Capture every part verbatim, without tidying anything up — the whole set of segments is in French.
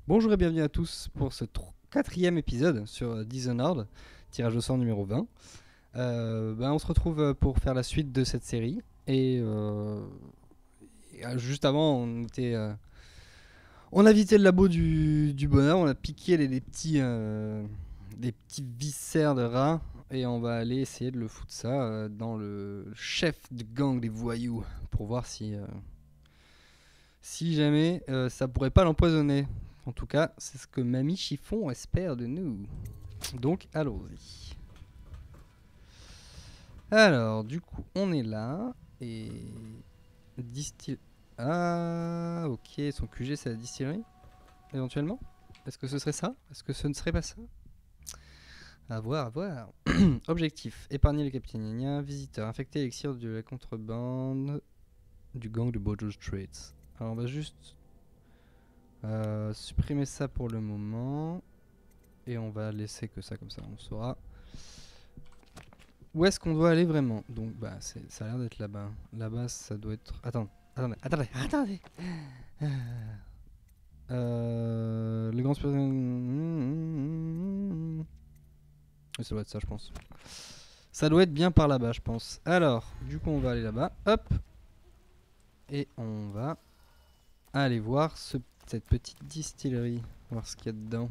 Bonjour et bienvenue à tous pour ce tro- quatrième épisode sur euh, Dishonored, tirage au sort numéro vingt. Euh, ben, on se retrouve euh, pour faire la suite de cette série. Et, euh, et, euh, juste avant, on était, euh, on a visité le labo du, du bonheur, on a piqué les, les petits, euh, des petits viscères de rats. Et on va aller essayer de le foutre ça euh, dans le chef de gang des voyous pour voir si, euh, si jamais euh, ça pourrait pas l'empoisonner. En tout cas, c'est ce que Mamie Chiffon espère de nous. Donc, allons-y. Alors, du coup, on est là. Et. Distill. Ah, ok. Son Q G, c'est la distillerie, éventuellement. Est-ce que ce serait ça? Est-ce que ce ne serait pas ça? À voir, à voir. Objectif, épargner le capitaine Gna, visiteur, infecté élixir de la contrebande du gang de Bojo Street. Alors, on va juste euh, supprimer ça pour le moment. Et on va laisser que ça comme ça, on saura où est-ce qu'on doit aller vraiment. Donc bah c'est, ça a l'air d'être là-bas. Là-bas ça doit être... Attends, attendez, attendez, attendez. Euh, le grand super... Oui, ça doit être ça je pense. Ça doit être bien par là-bas je pense. Alors, du coup on va aller là-bas. Hop. Et on va aller voir ce, cette petite distillerie. Voir ce qu'il y a dedans.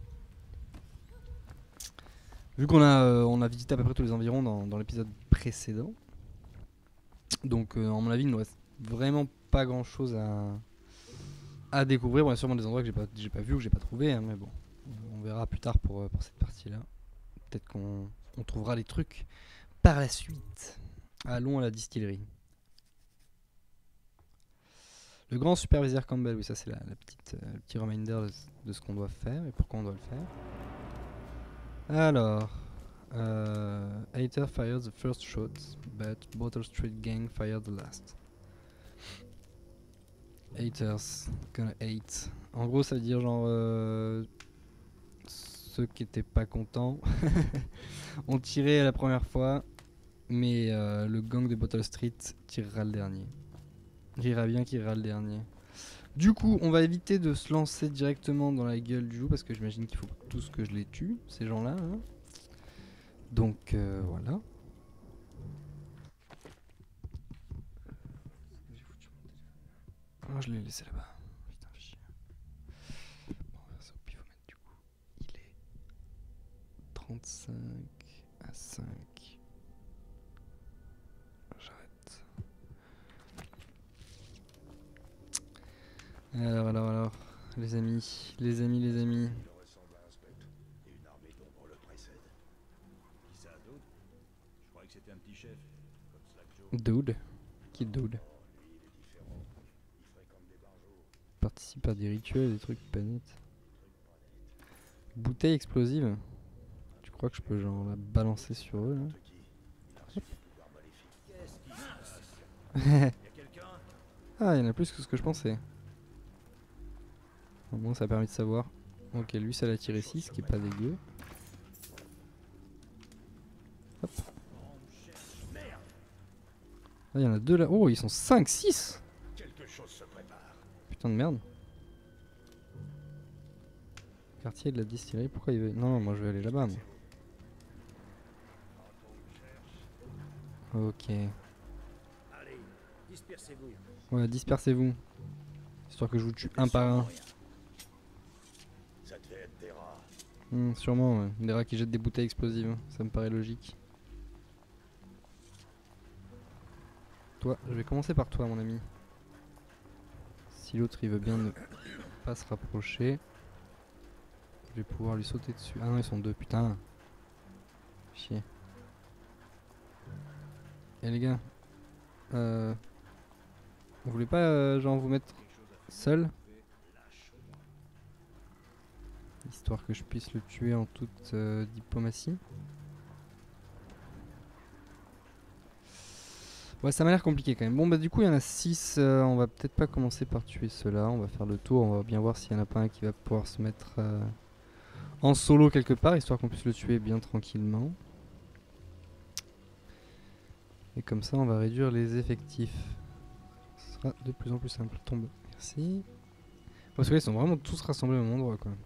Vu qu'on a, euh, on a visité à peu près tous les environs dans, dans l'épisode précédent. Donc, euh, à mon avis, il ne nous reste vraiment pas grand chose à, à découvrir. Bon, il y a sûrement des endroits que j'ai pas, j'ai pas vu ou que j'ai pas trouvé, hein, mais bon, on verra plus tard pour, euh, pour cette partie-là. Peut-être qu'on on trouvera des trucs par la suite. Allons à la distillerie. Le grand superviseur Campbell, oui, ça c'est la, la petite, euh, le petit reminder de, de ce qu'on doit faire et pourquoi on doit le faire. Alors, euh, Hater fired the first shot, but Bottle Street Gang fired the last. Haters, gonna hate. En gros, ça veut dire genre euh, ceux qui étaient pas contents ont tiré la première fois, mais euh, le gang de Bottle Street tirera le dernier. Rira bien qui rira le dernier. Du coup, on va éviter de se lancer directement dans la gueule du loup parce que j'imagine qu'il faut tous que je les tue, ces gens-là. Hein. Donc euh, voilà. Oh, je l'ai laissé là-bas. Putain, chier. Bon, on va faire ça au pifomètre du coup. Il est trente-cinq à cinq. J'arrête. Alors, alors, alors, les amis, les amis, les amis. Dude. Qui dude? Participe à des rituels, des trucs pas nets. Bouteille explosive. Tu crois que je peux genre la balancer sur eux là? Ah, il y en a plus que ce que je pensais. Au moins ça a permis de savoir. Ok, lui ça l'a tiré six, ce qui est pas dégueu. Hop. Ah, il y en a deux là. Oh, ils sont cinq, six. Putain de merde. Quartier de la distillerie, pourquoi il veut... Non, non, moi je vais aller là-bas. Ok. Ouais, dispersez-vous. Histoire que je vous tue un par un. Mmh, sûrement, ouais. Des rats qui jettent des bouteilles explosives. Ça me paraît logique. Toi, je vais commencer par toi, mon ami. Si l'autre il veut bien ne pas se rapprocher, je vais pouvoir lui sauter dessus. Ah non, ils sont deux, putain. Chier. Et les gars, euh, vous voulez pas euh, genre vous mettre seul, histoire que je puisse le tuer en toute euh, diplomatie. Ouais, ça m'a l'air compliqué quand même. Bon bah du coup il y en a six, euh, on va peut-être pas commencer par tuer ceux-là, on va faire le tour, on va bien voir s'il y en a pas un qui va pouvoir se mettre euh, en solo quelque part, histoire qu'on puisse le tuer bien tranquillement. Et comme ça on va réduire les effectifs. Ce sera de plus en plus simple. Tombe. Merci. Parce que là, ils sont vraiment tous rassemblés au même endroit, quoi.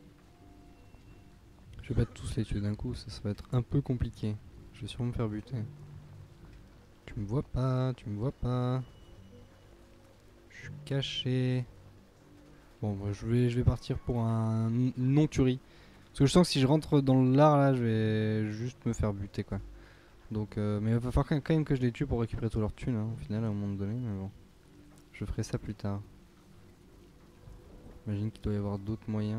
Je vais pas tous les tuer d'un coup, ça, ça va être un peu compliqué. Je vais sûrement me faire buter. Tu me vois pas, tu me vois pas. Je suis caché. Bon, bah, je vais, je vais partir pour un non-tuerie. Parce que je sens que si je rentre dans l'art là, je vais juste me faire buter, quoi. Donc, euh, mais il va falloir quand même que je les tue pour récupérer tout leur thunes, hein, au final, à un moment donné. Mais bon, je ferai ça plus tard. J'imagine qu'il doit y avoir d'autres moyens.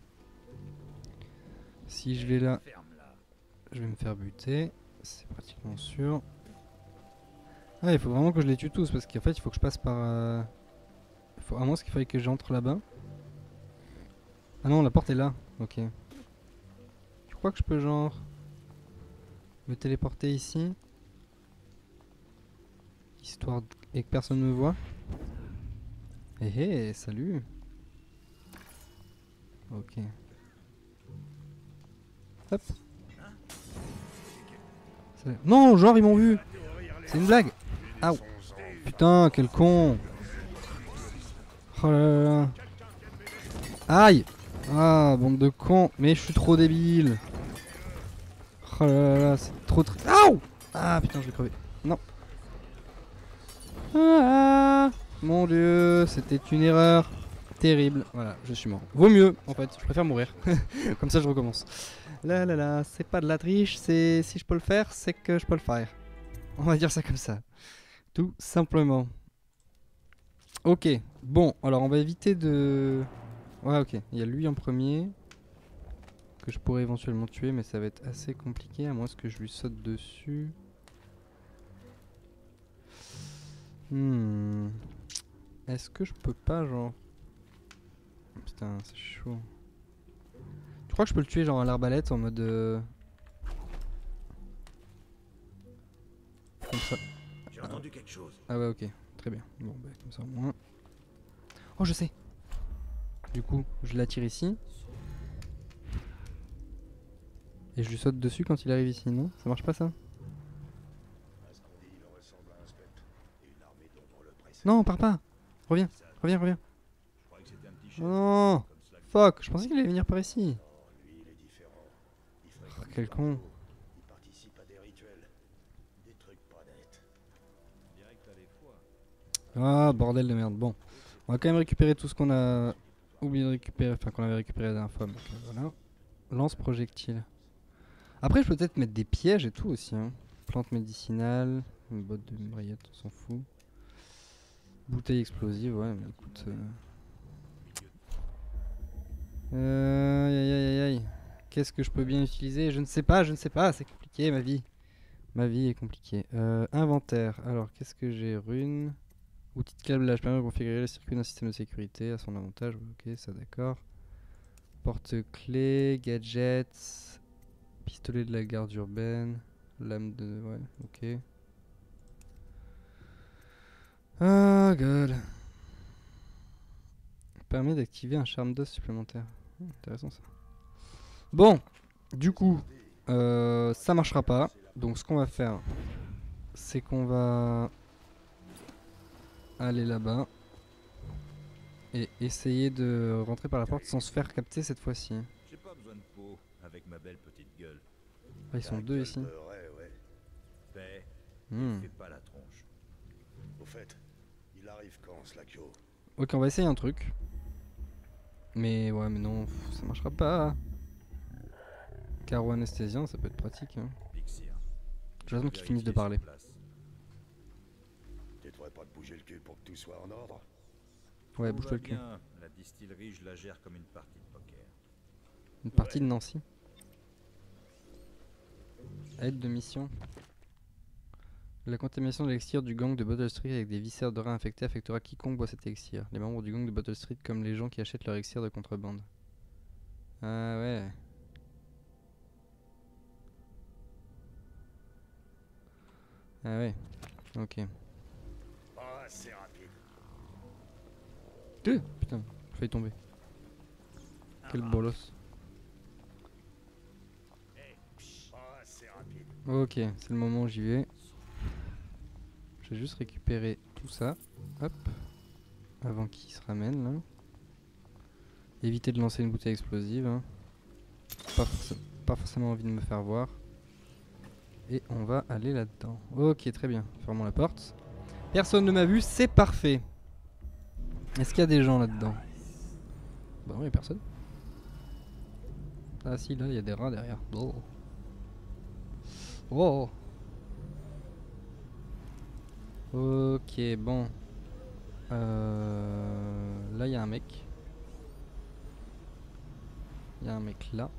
Si je vais là, je vais me faire buter. C'est pratiquement sûr. Ah, il faut vraiment que je les tue tous parce qu'en fait, il faut que je passe par. Euh... il faut... À moins qu'il fallait que j'entre là-bas. Ah non, la porte est là. Ok. Tu crois que je peux, genre, me téléporter ici? Histoire d- et que personne me voit. Hé hé, salut. Ok. Hop. Salut. Non, genre, ils m'ont vu. C'est une blague. Ah, putain, quel con. Oh là là là. Aïe. Ah, bande de cons. Mais je suis trop débile. Oh là là là, c'est trop très... Aouh. Ah, putain, je vais crever. Non. Ah, mon dieu, c'était une erreur terrible. Voilà, je suis mort. Vaut mieux, en fait, je préfère mourir. Comme ça, je recommence. Là, là, là, c'est pas de la triche, c'est si je peux le faire, c'est que je peux le faire. On va dire ça comme ça. Tout simplement. Ok, bon, alors on va éviter de... Ouais, ok, il y a lui en premier, que je pourrais éventuellement tuer, mais ça va être assez compliqué, à moins que je lui saute dessus. Hmm... Est-ce que je peux pas, genre... Putain, c'est chaud. Tu crois que je peux le tuer, genre à l'arbalète, en mode... Euh... Comme ça. J'ai entendu quelque chose. Ah ouais, ok, très bien. Bon, bah, comme ça au moins... Oh, je sais. Du coup, je l'attire ici. Et je lui saute dessus quand il arrive ici, non? Ça marche pas, ça? Non, pars pas. Reviens, reviens, reviens. Non, fuck, je pensais qu'il allait venir par ici. Oh, quel con. Ah, bordel de merde. Bon, on va quand même récupérer tout ce qu'on a oublié de récupérer, enfin qu'on avait récupéré la dernière fois. Donc, euh, voilà. Lance projectile. Après, je peux peut-être mettre des pièges et tout aussi. Hein. Plante médicinale, une botte de mitraillette, on s'en fout. Bouteille explosive, ouais, mais écoute. Euh... Euh, aïe aïe aïe aïe. Qu'est-ce que je peux bien utiliser? Je ne sais pas, je ne sais pas, c'est compliqué ma vie. Ma vie est compliquée. Euh, inventaire. Alors, qu'est-ce que j'ai? Rune. Outil de câblage permet de configurer le circuit d'un système de sécurité à son avantage. Ok, ça d'accord. Porte-clés, gadgets, pistolet de la garde urbaine, lame de... ouais, ok. Oh god. Permet d'activer un charme d'os supplémentaire. Hmm, intéressant ça. Bon, du coup, euh, ça marchera pas. Donc ce qu'on va faire, c'est qu'on va aller là-bas et essayer de rentrer par la porte sans se faire capter cette fois-ci. J'ai pas besoin de peau avec ma belle petite gueule. Ah, ils sont deux ici. Paix, Hmm. fais pas la tronche. Au fait, il arrive quand, Slakio? Ok, on va essayer un truc. Mais ouais, mais non, pff, ça marchera pas. Carreau anesthésien, ça peut être pratique. Hein. Pixir. J'attends qu'ils finissent de parler. Tu devrais pas te bouger le cul pour que tout soit en ordre? Ouais, bouge-toi le cul. Bien. La distillerie, je la gère comme une partie de poker. Une partie de Nancy. Aide de mission. La contamination de l'élixir du gang de Bottle Street avec des viscères de rein infectés affectera quiconque boit cet élixir. Les membres du gang de Bottle Street comme les gens qui achètent leur élixir de contrebande. Ah ouais. Ah ouais. Ok. Ah, c'est rapide. Deux putain, j'ai failli tomber. Quel bolos. Ah, c'est rapide. Ok, c'est le moment où j'y vais. Je vais juste récupérer tout ça. Hop. Avant qu'il se ramène là. Éviter de lancer une bouteille explosive. Hein. Pas, forc pas forcément envie de me faire voir. Et on va aller là-dedans. Ok, très bien. Fermons la porte. Personne ne m'a vu, c'est parfait. Est-ce qu'il y a des gens là-dedans? Bah non, il n'y a personne. Ah si, là, il y a des rats derrière. Oh. Oh. Ok, bon. Euh, là, il y a un mec. Il y a un mec là.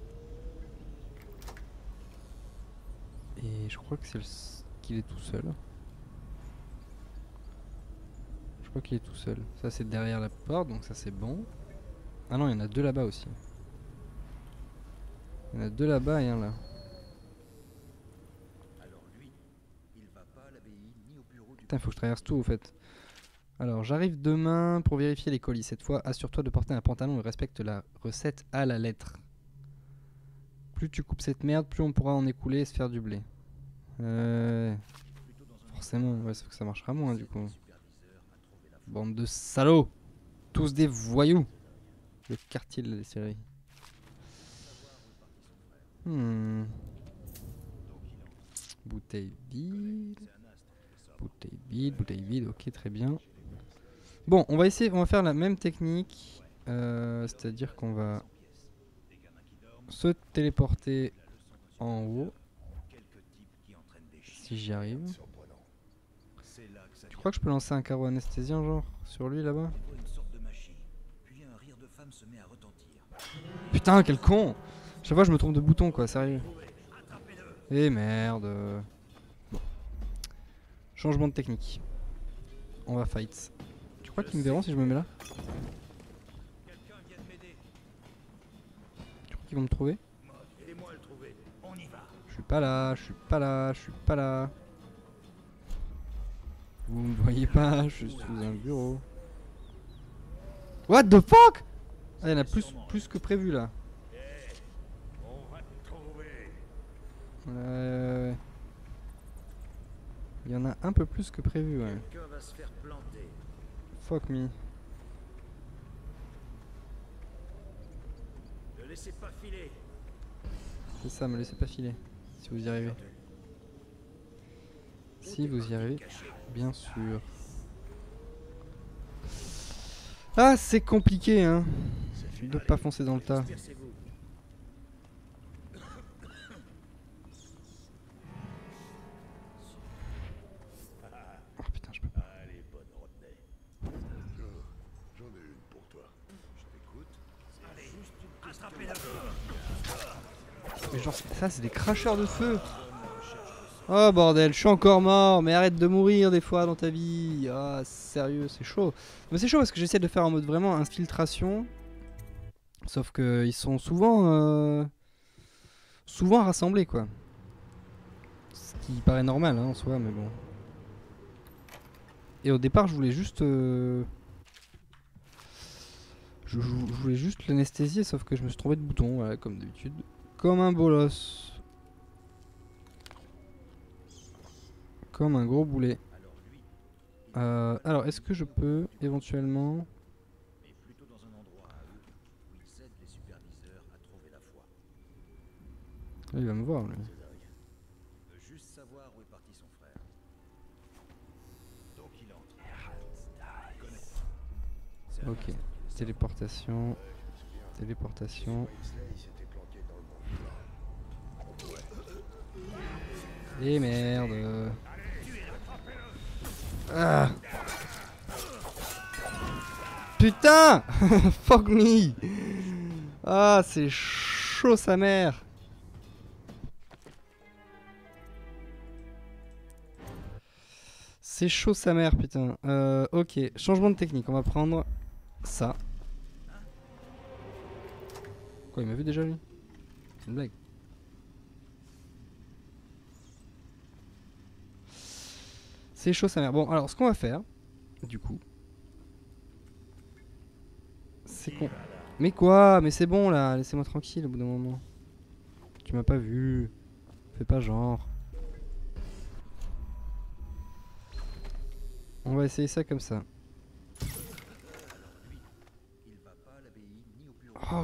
Et je crois que c'est le... qu'il est tout seul. Je crois qu'il est tout seul. Ça, c'est derrière la porte, donc ça, c'est bon. Ah non, il y en a deux là-bas aussi. Il y en a deux là-bas et un là. Alors lui, il va pas à l'abbaye ni au bureau du... Putain, faut que je traverse tout, au fait. Alors, j'arrive demain pour vérifier les colis. Cette fois, assure-toi de porter un pantalon et respecte la recette à la lettre. Plus tu coupes cette merde, plus on pourra en écouler et se faire du blé. Euh... Forcément, ouais, sauf que ça marchera moins, du coup. Bande de salauds! Tous des voyous! Le quartier de la série. Hmm. Bouteille vide. Bouteille vide, bouteille vide, ok, très bien. Bon, on va essayer, on va faire la même technique. Euh, C'est-à-dire qu'on va se téléporter en haut. Si j'y arrive. Tu crois que je peux lancer un carreau anesthésien, genre, sur lui là-bas? Putain, quel con! Chaque fois, je me trompe de bouton, quoi, sérieux. Eh merde. Bon. Changement de technique. On va fight. Tu crois qu'ils me verront si je me mets là? Tu crois qu'ils vont me trouver? Je suis pas là, je suis pas là, je suis pas là. Vous me voyez pas, je suis sous un bureau. What the fuck? Ah, il y en a plus, plus que prévu là. Ouais. Il y en a un peu plus que prévu, ouais. Fuck me. C'est ça, me laissez pas filer. Si vous y arrivez. Si vous y arrivez, bien sûr. Ah, c'est compliqué, hein, de pas foncer dans le tas. Oh putain, je peux pas. J'en ai une pour toi. Mais genre, ça, c'est des cracheurs de feu. Oh bordel, je suis encore mort, mais arrête de mourir des fois dans ta vie. Ah, sérieux, c'est chaud. Mais c'est chaud parce que j'essaie de faire en mode vraiment infiltration. Sauf que ils sont souvent euh, souvent rassemblés, quoi. Ce qui paraît normal, hein, en soi, mais bon. Et au départ, je voulais juste euh, je, je voulais juste l'anesthésier, sauf que je me suis trompé de bouton, voilà, comme d'habitude. Comme un bolos. Comme un gros boulet. Euh, alors, est-ce que je peux éventuellement... Ah, il va me voir, lui. Ok. Téléportation. Téléportation. Et merde. Ah. Putain. Fuck me. Ah, c'est chaud sa mère. C'est chaud sa mère, putain. Euh, ok, changement de technique. On va prendre ça. Quoi, il m'a vu déjà lui? C'est une blague. C'est chaud sa mère. Bon, alors ce qu'on va faire, du coup, c'est qu'on... Mais quoi? Mais c'est bon là, laissez-moi tranquille au bout d'un moment. Tu m'as pas vu. Fais pas genre. On va essayer ça comme ça.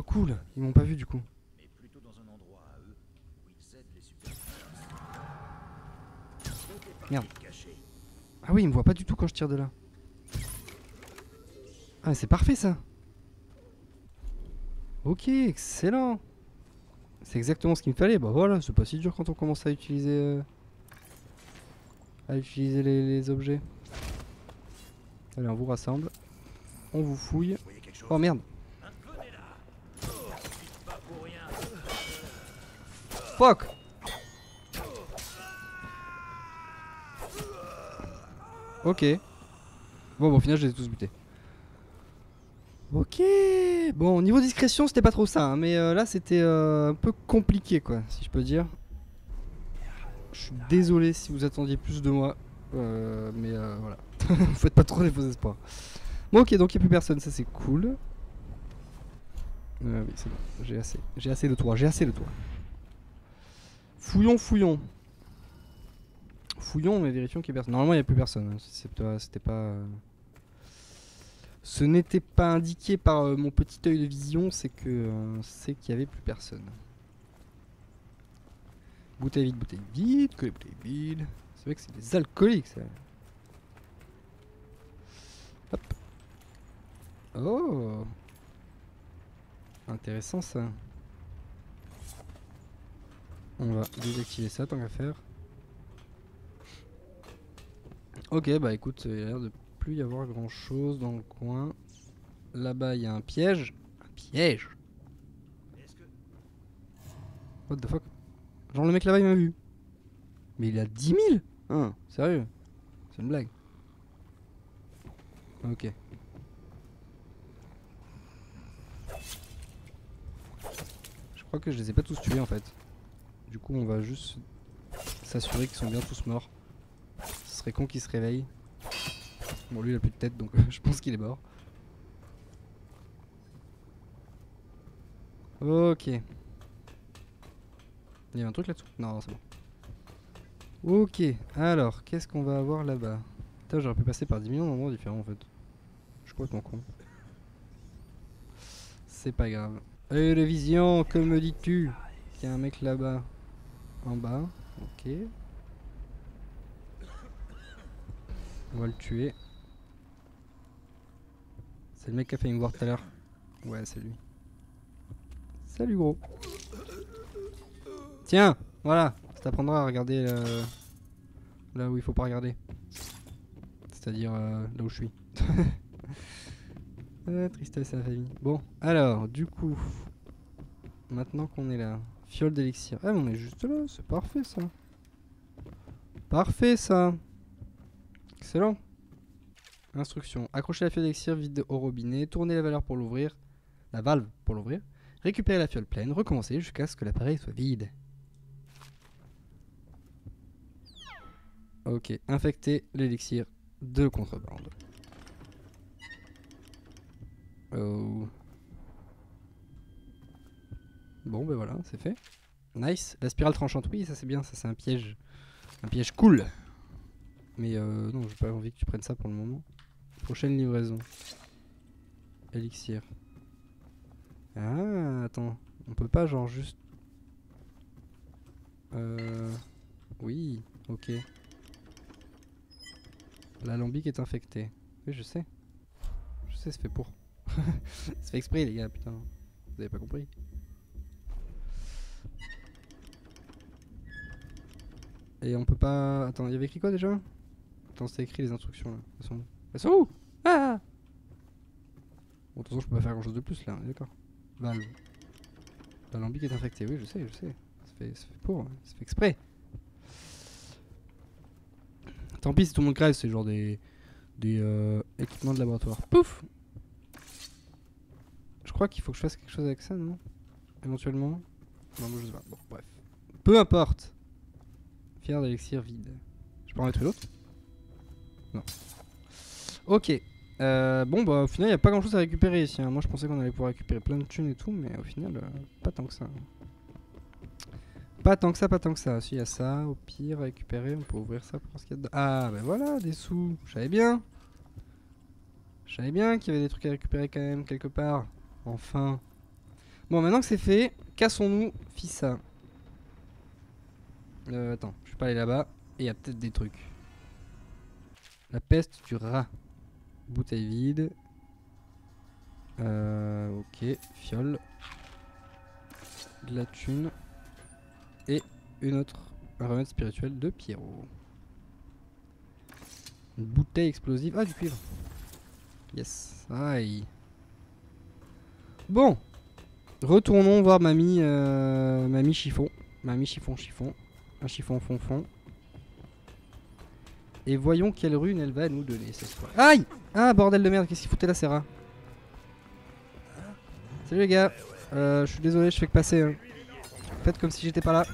cool. Ils m'ont pas vu du coup. Mais plutôt dans un endroit à eux où ils aident les super. Merde. Ah oui, il me voit pas du tout quand je tire de là. Ah, c'est parfait ça. Ok, excellent. C'est exactement ce qu'il me fallait. Bah voilà, c'est pas si dur quand on commence à utiliser euh, à utiliser les, les objets. Allez, on vous rassemble. On vous fouille. Oh merde. Fuck. Ok. Bon, bon, au final, je les ai tous butés. Ok. Bon, niveau discrétion, c'était pas trop ça, hein, mais euh, là, c'était euh, un peu compliqué, quoi, si je peux dire. Je suis désolé si vous attendiez plus de moi, euh, mais euh, voilà. Vous faites pas trop les faux espoirs. Bon, ok, donc il n'y a plus personne, ça c'est cool. Euh, oui, c'est bon, j'ai assez. J'ai assez de toi, j'ai assez de toi. Fouillons, fouillons. Fouillons, mais vérifions qu'il y a personne. Normalement, il n'y a plus personne. C'était pas. Euh... Ce n'était pas indiqué par euh, mon petit œil de vision, c'est que euh, c'est qu'il y avait plus personne. Bouteille vide, bouteille vide, que les bouteilles vides. C'est vrai que c'est des alcooliques, ça. Hop. Oh. Intéressant ça. On va désactiver ça tant qu'à faire. Ok, bah écoute, il a l'air de plus y avoir grand chose dans le coin. Là-bas, il y a un piège. Un piège. What the fuck? Genre le mec là-bas, il m'a vu. Mais il a dix mille? Hein, sérieux? C'est une blague. Ok. Je crois que je les ai pas tous tués en fait. Du coup, on va juste s'assurer qu'ils sont bien tous morts. Ce serait con qu'il se réveille. Bon, lui il a plus de tête donc je pense qu'il est mort. Ok. Il y a un truc là-dessous? Non, c'est bon. Ok, alors, qu'est-ce qu'on va avoir là-bas? Putain, j'aurais pu passer par dix millions d'endroits différents en fait. Je suis complètement con. C'est pas grave. Hey, la vision, que me dis-tu? Il y a un mec là-bas. En bas, ok. On va le tuer. C'est le mec qui a failli me voir tout à l'heure. Ouais, c'est lui. Salut gros. Tiens, voilà. Ça t'apprendra à regarder euh, là où il faut pas regarder. C'est-à-dire euh, là où je suis. Ah, tristesse à la famille. Bon, alors, du coup, maintenant qu'on est là, fiole d'élixir. Ah, mais on est juste là, c'est parfait ça. Parfait ça. Excellent. Instruction. Accrochez la fiole d'élixir vide au robinet, tournez la valeur pour l'ouvrir, la valve pour l'ouvrir, récupérez la fiole pleine, recommencez jusqu'à ce que l'appareil soit vide. Ok, infectez l'élixir de contrebande. Oh. Bon, ben voilà, c'est fait. Nice. La spirale tranchante, oui, ça c'est bien, ça c'est un piège. Un piège cool. Mais euh, non, j'ai pas envie que tu prennes ça pour le moment. Prochaine livraison. Élixir. Ah, attends. On peut pas genre juste... Euh... Oui, ok. L'alambic est infecté. Oui, je sais. Je sais, c'est fait pour. C'est fait exprès, les gars, putain. Vous avez pas compris. Et on peut pas... Attends, il y avait écrit quoi déjà? Attends, c'était écrit les instructions là. Elles sont où? Elles sont où? Ah! Bon, de toute façon, je peux pas faire grand chose de plus là, d'accord. Valve. L'alambic est infecté, oui, je sais, je sais. C'est fait, fait pour, c'est fait exprès. Tant pis si tout le monde crève, c'est genre des, des euh, équipements de laboratoire. Pouf! Je crois qu'il faut que je fasse quelque chose avec ça, non? Éventuellement. Non, moi je sais pas. Bon, bref. Peu importe. Fier d'élixir vide. Je peux en mettre l'autre? Non. Ok. Euh, bon, bah au final, il n'y a pas grand chose à récupérer ici. Hein. Moi je pensais qu'on allait pouvoir récupérer plein de thunes et tout, mais au final, euh, pas tant que ça. Pas tant que ça, pas tant que ça. Si, il y a ça, au pire, à récupérer. On peut ouvrir ça pour voir ce qu'il y a dedans. Ah, bah voilà, des sous. Je savais bien. Je savais bien qu'il y avait des trucs à récupérer quand même, quelque part. Enfin. Bon, maintenant que c'est fait, cassons-nous, Fissa. Euh, attends, je vais pas aller là-bas. Et il y a peut-être des trucs. La peste du rat. Bouteille vide. Euh, ok, fiole. De la thune. Et une autre, un remède spirituel de Pierrot. Une bouteille explosive. Ah, du cuivre. Yes. Aïe. Bon. Retournons voir mamie, euh, mamie chiffon. Mamie chiffon chiffon. Un chiffon fond fond. Et voyons quelle rune elle va nous donner cette fois. Aïe! Ah, bordel de merde, qu'est-ce qu'il foutait là, Serra? Salut les gars. Euh, je suis désolé, je fais que passer. Hein. Faites comme si j'étais pas là.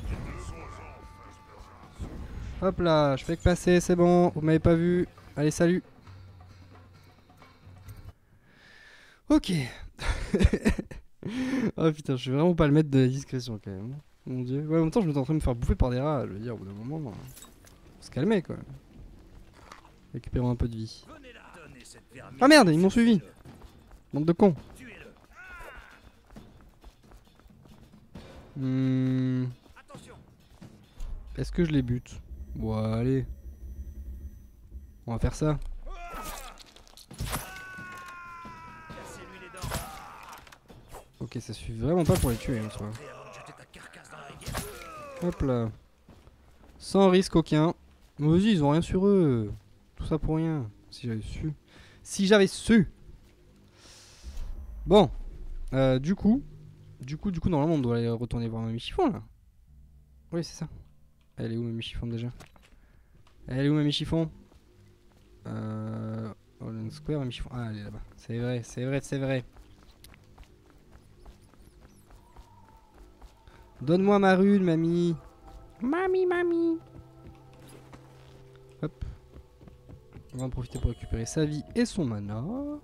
Hop là, je fais que passer, c'est bon. Vous m'avez pas vu. Allez, salut. Ok. Oh putain, je suis vraiment pas le maître de la discrétion quand même. Mon dieu. Ouais, en même temps, je me suis en train de me faire bouffer par des rats. Je veux dire, au bout d'un moment, faut se calmer quoi. Récupérons un peu de vie. Ah merde, ils m'ont suivi. Bande de cons. Hmm. Est-ce que je les bute? Bon, allez. On va faire ça. Ok, ça suffit vraiment pas pour les tuer, hein, soit. Hop là. Sans risque aucun. Mais vas-y, ils ont rien sur eux. Tout ça pour rien. Si j'avais su. Si j'avais su. Bon. Euh, du coup. Du coup, du coup, normalement, on doit aller retourner voir Mamie Chiffon, là. Oui, c'est ça. Elle est où, Mamie Chiffon, déjà? Elle est où, Mamie Chiffon? Euh... Holland Square, Mamie Chiffon. Ah, elle est là-bas. C'est vrai, c'est vrai, c'est vrai. Donne-moi ma rune, mamie. Mamie, mamie. Hop. On va en profiter pour récupérer sa vie et son mana.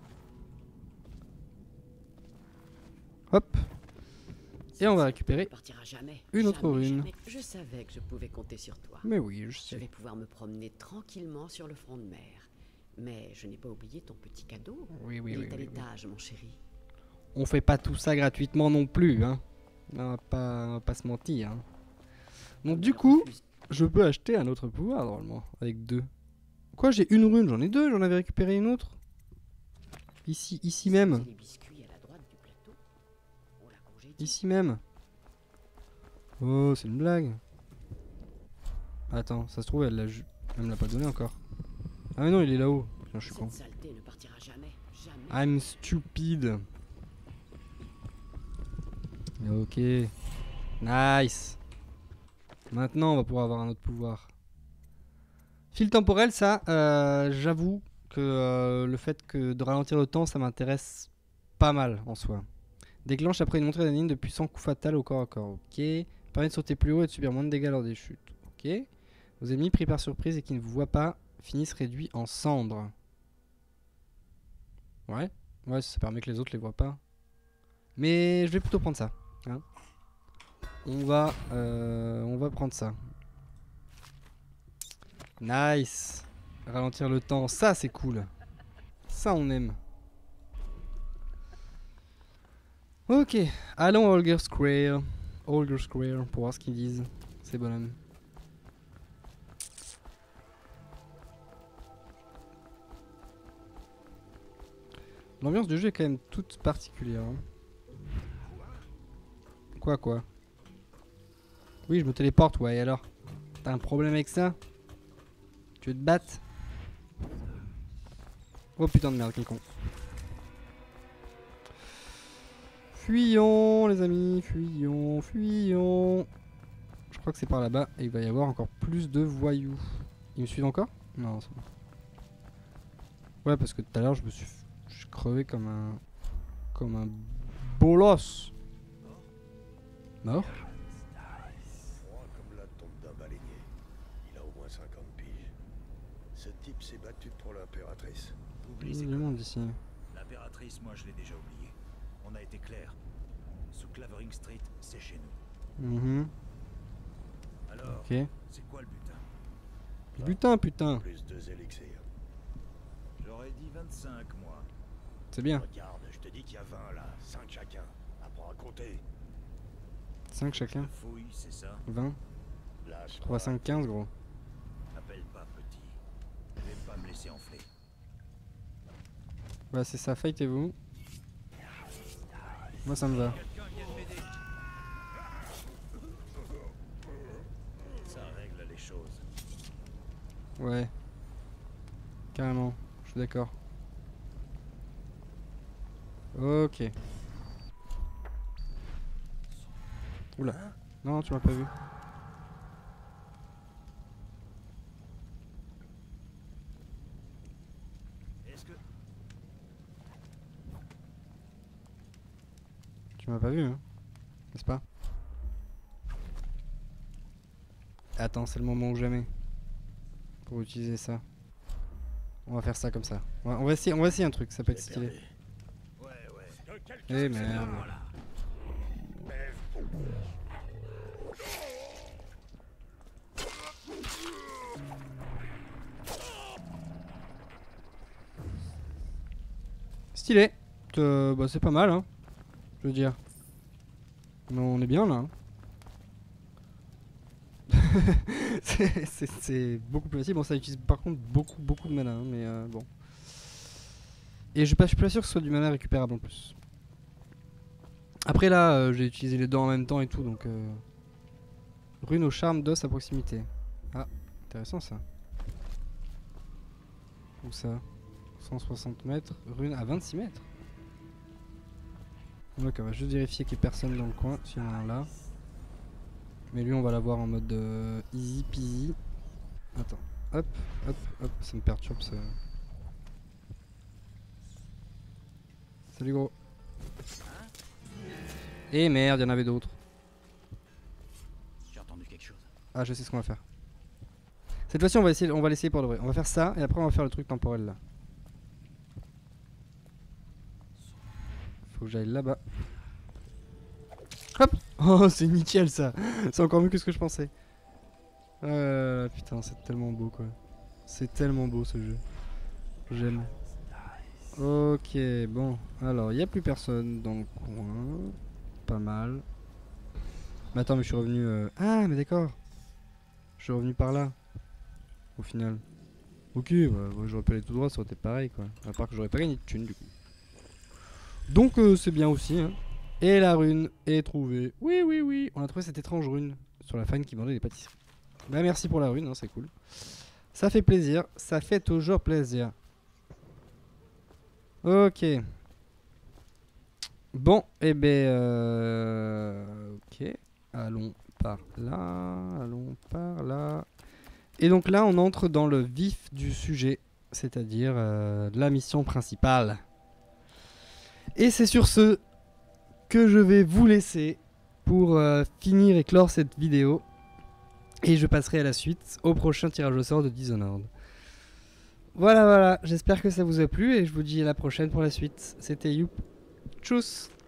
Hop. Et on va récupérer jamais, une autre jamais, rune. Jamais. Je savais que je pouvais compter sur toi. Mais oui, je Je sais. vais pouvoir me promener tranquillement sur le front de mer. Mais je n'ai pas oublié ton petit cadeau. Oui, oui, Il oui. est à oui, oui. l'étage, mon chéri. On fait pas tout ça gratuitement non plus, hein. On va pas, on va pas se mentir. Hein. Donc du coup, je peux acheter un autre pouvoir normalement avec deux. Quoi, j'ai une rune, j'en ai deux, j'en avais récupéré une autre. Ici, ici même. Les biscuits à la droite du plateau. On l'a congédié. Ici même. Oh, c'est une blague. Attends, ça se trouve, elle l'a ju- elle me l'a pas donné encore. Ah mais non, il est là-haut. Putain, je suis con. Cette saleté ne partira jamais, jamais. I'm stupid. Ok. Nice. Maintenant, on va pouvoir avoir un autre pouvoir. Fil temporel, ça, euh, j'avoue que euh, le fait que de ralentir le temps, ça m'intéresse pas mal en soi. Déclenche après une montrée d'adrénaline de puissants coups fatals au corps à corps. Ok. Permet de sauter plus haut et de subir moins de dégâts lors des chutes. Ok. Vos ennemis pris par surprise et qui ne vous voient pas finissent réduits en cendres. Ouais. Ouais, ça permet que les autres les voient pas. Mais je vais plutôt prendre ça. Hein. On va, euh, on va prendre ça. Nice. Ralentir le temps, ça c'est cool. Ça on aime. Ok, allons à Holger Square. Holger Square pour voir ce qu'ils disent. Ces bonhommes. L'ambiance du jeu est quand même toute particulière. Hein. Quoi quoi? Oui, je me téléporte, ouais, et alors? T'as un problème avec ça? Tu veux te battre? Oh putain de merde, quel con. Fuyons les amis, fuyons, fuyons. Je crois que c'est par là-bas et il va y avoir encore plus de voyous. Ils me suivent encore? Non, c'est bon. Ouais, parce que tout à l'heure je me suis... Je suis crevé comme un... Comme un bolos. Mort? Froid comme la tombe d'un baleinier. Il a au moins cinquante piges. Ce type s'est battu pour l'impératrice. Oublie Il y ces a du monde ici. L'impératrice, moi je l'ai déjà oublié. On a été clair. Sous Clavering Street, c'est chez nous. Mhm. Alors, Ok. c'est quoi le butin? Putain, putain. Plus deux élixirs. J'aurais dit vingt-cinq, moi. C'est bien. Regarde, je te dis qu'il y a vingt là, cinq chacun. Après un compte compter. cinq chacun. Fouille, c'est ça. vingt. Lâche trois, cinq, quinze gros. Appelle pas petit. Je vais pas me laisser enfler. Bah c'est ça, fightez-vous. Moi ça me va. Quelqu'un vient de m'aider. Ça règle les choses. Ouais. Carrément, je suis d'accord. Ok. Oula. Non, tu m'as pas vu. Est-ce que... Tu m'as pas vu, hein, n'est-ce pas? Attends, c'est le moment ou jamais pour utiliser ça. On va faire ça comme ça. On va, on va essayer, on va essayer un truc, ça peut être stylé. Ouais, ouais. Eh merde. Stylé. Euh, bah c'est pas mal, hein. Je veux dire. Non, on est bien là. Hein. c'est beaucoup plus facile. Bon, ça utilise par contre beaucoup, beaucoup de mana, hein, mais euh, bon. Et je suis pas, je suis pas sûr que ce soit du mana récupérable en plus. Après là, euh, j'ai utilisé les deux en même temps et tout, donc... Euh... Rune au charme d'os à proximité. Ah, intéressant ça. Où ça? cent soixante mètres. Rune à vingt-six mètres. Donc on va juste vérifier qu'il n'y ait personne dans le coin, s'il y en a un là. Mais lui on va l'avoir en mode euh, easy peasy. Attends, hop, hop, hop, ça me perturbe ça. Salut gros. Et merde, il y en avait d'autres. J'ai entendu quelque chose. Ah, je sais ce qu'on va faire. Cette fois-ci on va essayer, on va l'essayer pour de vrai. On va faire ça et après on va faire le truc temporel là. Faut que j'aille là-bas. Hop. Oh, c'est nickel ça. C'est encore mieux que ce que je pensais. Euh, putain, c'est tellement beau quoi. C'est tellement beau ce jeu. J'aime. Ok, bon. Alors, il n'y a plus personne dans le coin. Pas mal. Mais attends, mais je suis revenu... Euh... Ah, mais d'accord. Je suis revenu par là. Au final. Ok, bah, bah, j'aurais pas allé tout droit, ça aurait été pareil quoi. À part que j'aurais pas gagné de thunes du coup. Donc euh, c'est bien aussi. Hein. Et la rune est trouvée. Oui, oui, oui. On a trouvé cette étrange rune sur la fan qui vendait des pâtisseries. Bah merci pour la rune, hein, c'est cool. Ça fait plaisir. Ça fait toujours plaisir. Ok. Bon, et eh ben... Euh... Ok. Allons par là. Allons par là. Et donc là, on entre dans le vif du sujet. C'est-à-dire euh, la mission principale. Et c'est sur ce que je vais vous laisser pour euh, finir et clore cette vidéo. Et je passerai à la suite au prochain tirage au sort de Dishonored. Voilà, voilà, j'espère que ça vous a plu et je vous dis à la prochaine pour la suite. C'était Youp. Tchuss.